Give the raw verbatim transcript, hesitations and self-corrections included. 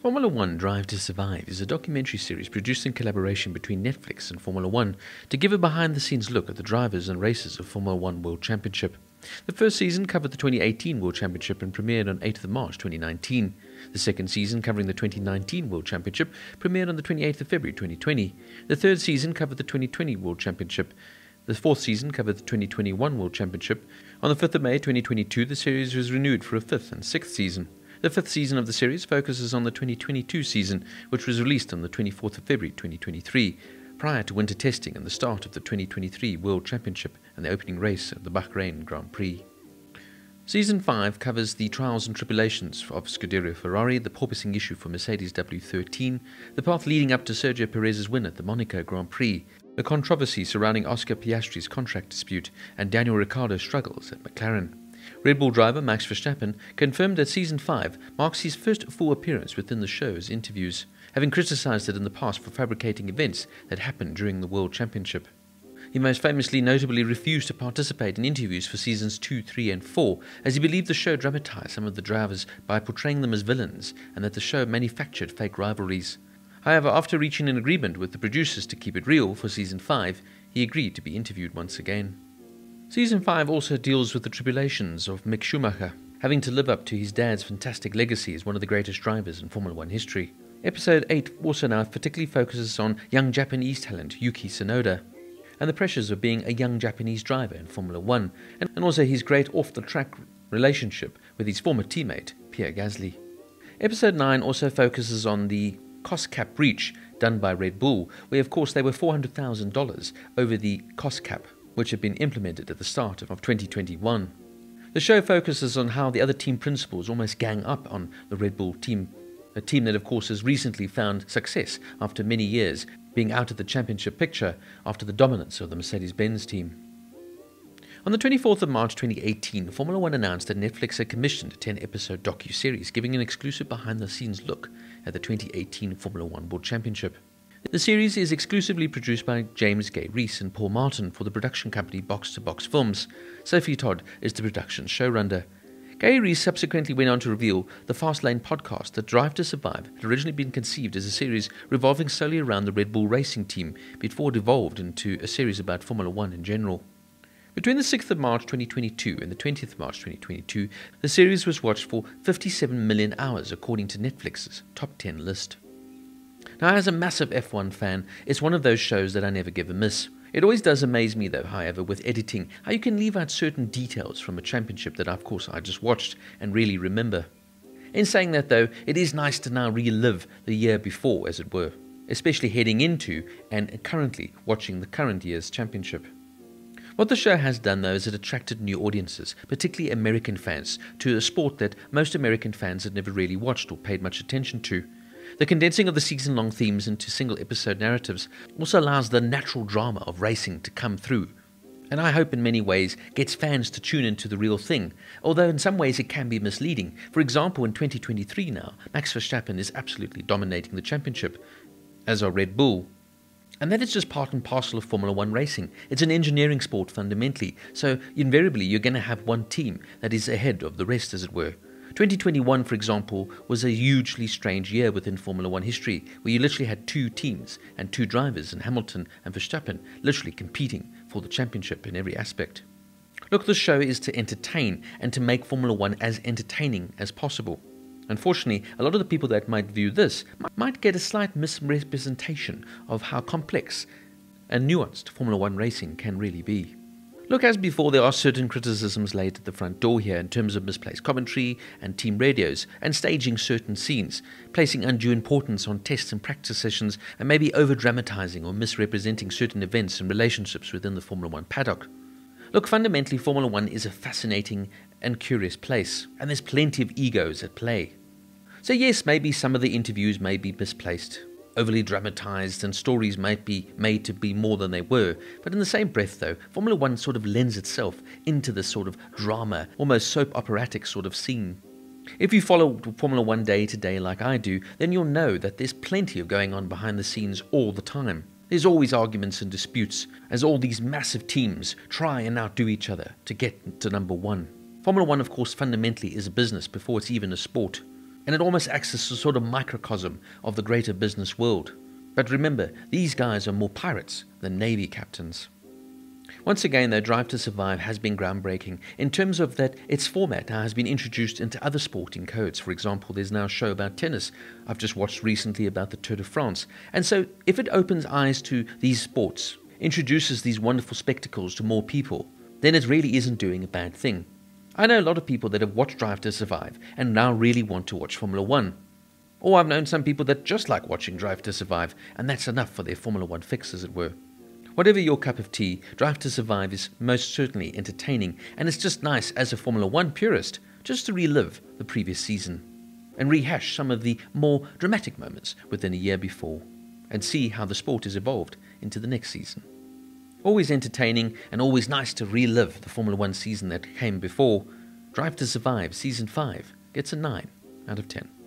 Formula One Drive to Survive is a documentary series produced in collaboration between Netflix and Formula One to give a behind-the-scenes look at the drivers and races of Formula One World Championship. The first season covered the twenty eighteen World Championship and premiered on eighth of March twenty nineteen. The second season, covering the twenty nineteen World Championship, premiered on the twenty-eighth of February twenty twenty. The third season covered the twenty twenty World Championship. The fourth season covered the twenty twenty-one World Championship. On the fifth of May twenty twenty-two, the series was renewed for a fifth and sixth season. The fifth season of the series focuses on the twenty twenty-two season, which was released on the twenty-fourth of February twenty twenty-three, prior to winter testing and the start of the twenty twenty-three World Championship and the opening race of the Bahrain Grand Prix. Season five covers the trials and tribulations of Scuderia Ferrari, the porpoising issue for Mercedes W thirteen, the path leading up to Sergio Pérez's win at the Monaco Grand Prix, the controversy surrounding Oscar Piastri's contract dispute, and Daniel Ricciardo's struggles at McLaren. Red Bull driver Max Verstappen confirmed that Season five marks his first full appearance within the show's interviews, having criticised it in the past for fabricating events that happened during the World Championship. He most famously notably refused to participate in interviews for Seasons two, three and four, as he believed the show dramatised some of the drivers by portraying them as villains and that the show manufactured fake rivalries. However, after reaching an agreement with the producers to keep it real for Season five, he agreed to be interviewed once again. Season five also deals with the tribulations of Mick Schumacher, having to live up to his dad's fantastic legacy as one of the greatest drivers in Formula One history. Episode eight also now particularly focuses on young Japanese talent Yuki Tsunoda, and the pressures of being a young Japanese driver in Formula One, and also his great off-the-track relationship with his former teammate, Pierre Gasly. Episode nine also focuses on the cost cap breach done by Red Bull, where of course they were four hundred thousand dollars over the cost cap, which had been implemented at the start of twenty twenty-one. The show focuses on how the other team principals almost gang up on the Red Bull team, a team that of course has recently found success after many years being out of the championship picture after the dominance of the Mercedes-Benz team. On the twenty-fourth of March twenty eighteen, Formula One announced that Netflix had commissioned a ten-episode docu-series giving an exclusive behind-the-scenes look at the twenty eighteen Formula One World Championship. The series is exclusively produced by James Gay Reese and Paul Martin for the production company Box to Box Films. Sophie Todd is the production showrunner. Gay Reese subsequently went on to reveal the Fast Lane podcast that Drive to Survive had originally been conceived as a series revolving solely around the Red Bull racing team before it evolved into a series about Formula One in general. Between the sixth of March twenty twenty-two and the twentieth of March twenty twenty-two, the series was watched for fifty-seven million hours according to Netflix's top ten list. Now, as a massive F one fan, it's one of those shows that I never give a miss. It always does amaze me though, however, with editing, how you can leave out certain details from a championship that of course I just watched and really remember. In saying that though, it is nice to now relive the year before, as it were, especially heading into and currently watching the current year's championship. What the show has done though is it attracted new audiences, particularly American fans, to a sport that most American fans had never really watched or paid much attention to. The condensing of the season-long themes into single-episode narratives also allows the natural drama of racing to come through, and I hope in many ways gets fans to tune into the real thing, although in some ways it can be misleading. For example, in twenty twenty-three now, Max Verstappen is absolutely dominating the championship, as are Red Bull. And that is just part and parcel of Formula One racing. It's an engineering sport fundamentally, so invariably you're going to have one team that is ahead of the rest, as it were. twenty twenty-one, for example, was a hugely strange year within Formula One history, where you literally had two teams and two drivers in Hamilton and Verstappen literally competing for the championship in every aspect. Look, this show is to entertain and to make Formula One as entertaining as possible. Unfortunately, a lot of the people that might view this might get a slight misrepresentation of how complex and nuanced Formula One racing can really be. Look, as before, there are certain criticisms laid at the front door here in terms of misplaced commentary and team radios and staging certain scenes, placing undue importance on tests and practice sessions, and maybe over-dramatising or misrepresenting certain events and relationships within the Formula One paddock. Look, fundamentally, Formula One is a fascinating and curious place, and there's plenty of egos at play. So yes, maybe some of the interviews may be misplaced, overly dramatised, and stories might be made to be more than they were. But in the same breath though, Formula One sort of lends itself into this sort of drama, almost soap operatic sort of scene. If you follow Formula One day to day like I do, then you'll know that there's plenty of going on behind the scenes all the time. There's always arguments and disputes, as all these massive teams try and outdo each other to get to number one. Formula One, of course, fundamentally is a business before it's even a sport. and it almost acts as a sort of microcosm of the greater business world. But remember, these guys are more pirates than Navy captains. Once again, though, Drive to Survive has been groundbreaking in terms of that its format now has been introduced into other sporting codes. For example, there's now a show about tennis. I've just watched recently about the Tour de France. And so if it opens eyes to these sports, introduces these wonderful spectacles to more people, then it really isn't doing a bad thing. I know a lot of people that have watched Drive to Survive and now really want to watch Formula One. Or I've known some people that just like watching Drive to Survive, and that's enough for their Formula One fix, as it were. Whatever your cup of tea, Drive to Survive is most certainly entertaining, and it's just nice as a Formula One purist just to relive the previous season and rehash some of the more dramatic moments within a year before and see how the sport has evolved into the next season. Always entertaining and always nice to relive the Formula One season that came before. Drive to Survive Season five gets a nine out of ten.